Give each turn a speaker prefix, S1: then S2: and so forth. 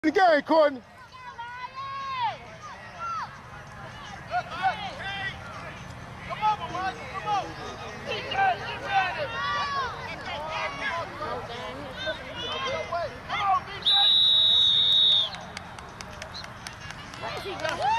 S1: The game, Courtney.
S2: Come on, Mike. Come on. DJ, get ready. Come on, DJ.
S3: Where is he going?